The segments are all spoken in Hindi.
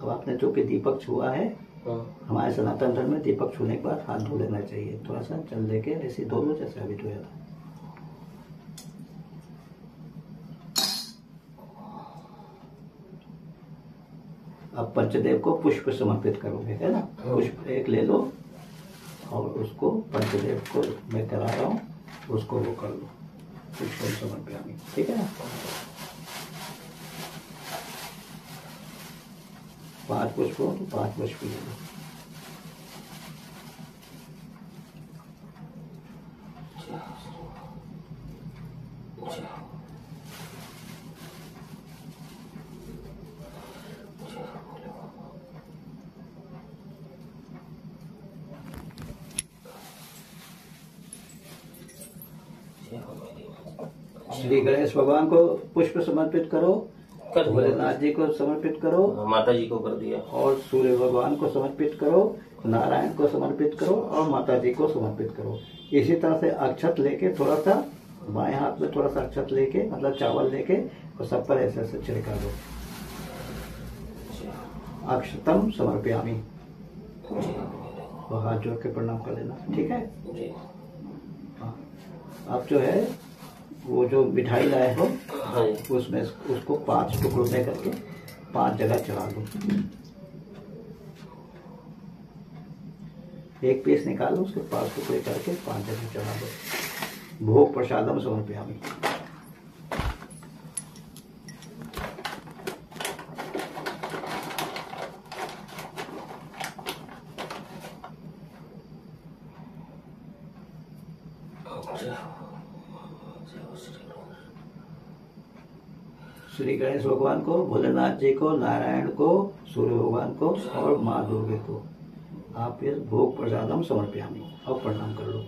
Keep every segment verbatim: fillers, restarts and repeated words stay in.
अब आपने जो कि दीपक छुआ है, हमारे सनातन धर्म में दीपक छूने के बाद हाथ धो लेना चाहिए। थोड़ा सा जल देके ऐसे धो लो जैसे अभी धोया था। अब पंचदेव को पुष्प समर्पित करोगे, है ना। पुष्प एक ले लो और उसको पंचदेव को मैं करा रहा हूँ, उसको वो कर लो, पुष्प समर्पयामि, ठीक है ना। पांच पुष्प हो तो पांच पुष्प ले लो। श्री गणेश भगवान को पुष्प समर्पित करो, भोलेनाथ जी को समर्पित करो, माता जी को कर दिया, और सूर्य भगवान को समर्पित करो, नारायण को समर्पित करो और माता जी को समर्पित करो। इसी तरह से अक्षत लेके थोड़ा सा बाएं हाथ में थोड़ा सा अक्षत लेके, मतलब चावल लेके, और सब पर ऐसे ऐसे छिड़का दो। अक्षतम समर्पयामि, तो हाथ जोड़ के प्रणाम कर लेना, ठीक है। अब जो है वो जो मिठाई लाए हो, उसमें उसको पांच टुकड़ों में करके पांच जगह चढ़ा दो। एक पीस निकालो, उसके पांच टुकड़े करके पांच जगह चढ़ा दो। भोग प्रसादम समर्पयामि। श्री गणेश भगवान को, भोलेनाथ जी को, नारायण को, सूर्य भगवान को और माँ दुर्गे को आप इस भोग प्रसादम समर्पयामि और प्रणाम कर लो।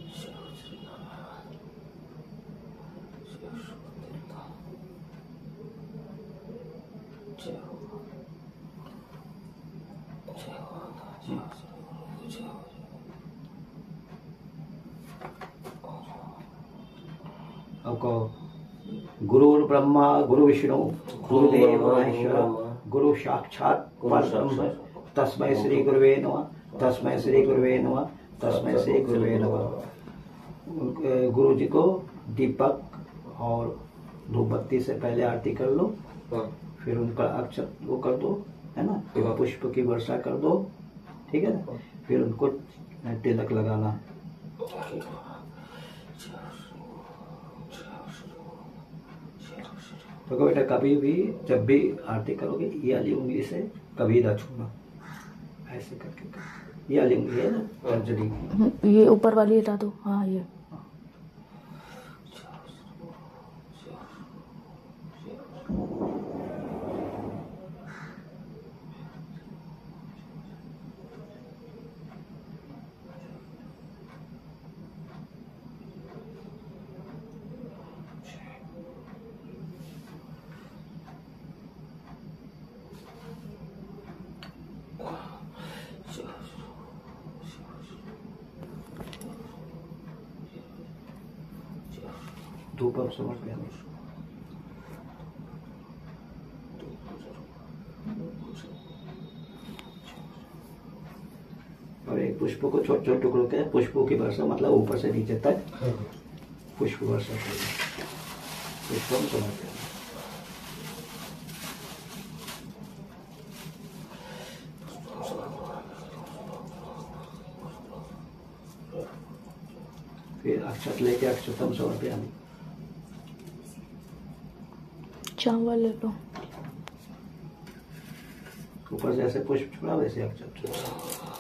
अब कहो, गुरुर् ब्रह्मा गुरु विष्णु गुरुदेव महेश्वर गुरु साक्षात परब्रह्म तस्मै श्री गुरुवे नमः, तस्मै श्री गुरुवे नमः, तस्मै श्री गुरुवे नमः। गुरु जी को दीपक और धूपबत्ती से पहले आरती कर लो, फिर उनका अक्षत वो कर दो, है ना। फिर पुष्प की वर्षा कर दो, ठीक है ना। फिर उनको तिलक लगाना। तो बेटा कभी भी जब भी आरती करोगे ये वाली उंगली से कभी ना छूना, ऐसे करके कर। ये वाली उंगली है ना अंजलि की, ये ऊपर वाली हटा दो। हाँ ये धूप अब समर्पयामि। और एक पुष्प को छोटे छोटे टुकड़ों के पुष्पों की वर्षा, मतलब ऊपर से नीचे तक पुष्प वर्षा करें। पुष्पम समर्पयामि। फिर अक्षत लेके अक्षतम समर्पयामि। चावल ले लो, ऊपर से ऐसे पुष्प छोड़ा वैसे अक्षत छोड़ा।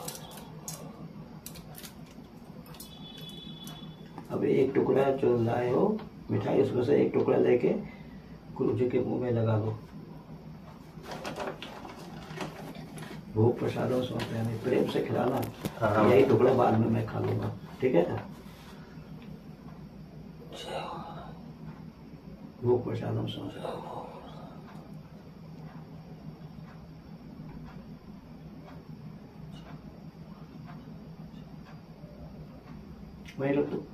अब एक टुकड़ा जो लाए हो मिठाई, उसमें से एक टुकड़ा लेके गुरु जी के मुंह में लगा दो। भोग प्रसादों समर्पयामि, प्रेम से खिलाना। यही टुकड़ा बाद में मैं खा लूंगा, ठीक है ना। भोग प्रसादम समर्पयामि। वही रख दो।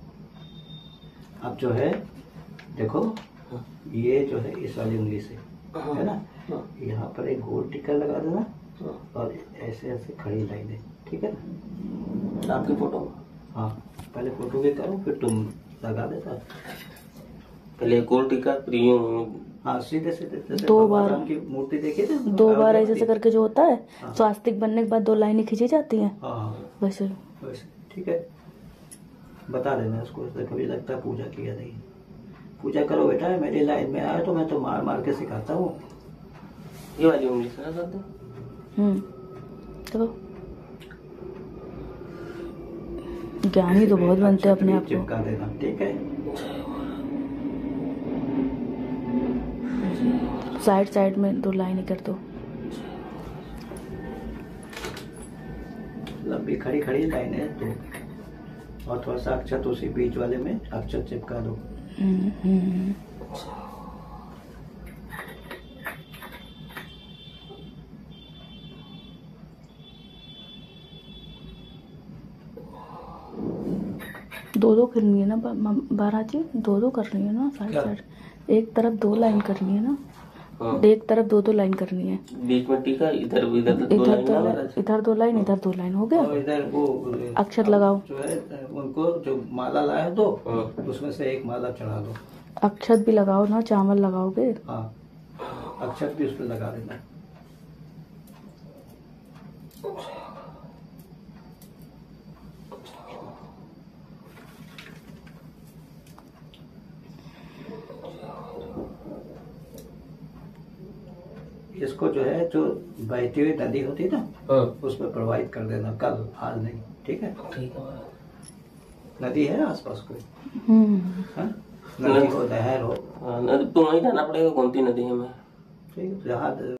अब जो है देखो, ये जो है इस वाली उंगली से है ना। यहाँ पर एक गोल टिक्का लगा देना और ऐसे ऐसे खड़ी लाइनें, ठीक है ना। आपकी फोटो? हाँ, पहले फोटो भी करो फिर तुम लगा देता। पहले गोल टिक्का फिर यूं। हाँ, सीधे सीधे जैसे दो भगवान बार राम की मूर्ति देखी थे, दो बार ऐसे ऐसे करके जो होता है हाँ। स्वास्तिक बनने के बाद दो लाइनें खींची जाती हैं हाँ वैसे। वैसे, ठीक है। बता देना उसको, कभी लगता है पूजा किया नहीं। पूजा करो बेटा, मेरी लाइन में आए तो मैं तो मार मार के सिखाता हूँ। ये वाली उंगली से कर दो। हम्म चलो, ज्ञानी तो बहुत बनते हैं अपने आप को। चिपका देना, ठीक है। साइड साइड में दो लाइनें कर दो। लंबी खड़ी खड़ी लाइनें दो और थोड़ा सा अक्षत उसी बीच वाले में अक्षत चिपका दो। हम्म, हम्म। दो दो करनी है ना बारात जी, दो दो करनी है ना साइड साइड। एक तरफ दो लाइन करनी है ना। हाँ। एक तरफ दो दो लाइन करनी है। बीच में टीका, इधर इधर दो इधर लाइन दो ना लाइन, इधर दो लाइन, इधर दो लाइन हो गया। और इधर वो अक्षत लगाओ। जो है उनको जो माला लाए दो, हाँ। उसमें से एक माला चढ़ा दो। अक्षत भी लगाओ ना, चावल लगाओगे। हाँ, अक्षत भी उस पर लगा देना। इसको जो है जो बहती हुई नदी होती है ना, हाँ। उसमें प्रवाहित कर देना कल, आज नहीं, ठीक है। ठीक है। नदी है आसपास कोई? हम्म हाँ? नदी हो, नहर हो, हाँ, नदी तो वहीं जाना पड़ेगा, कौन सी नदी है मैं? ठीक है। जहाँ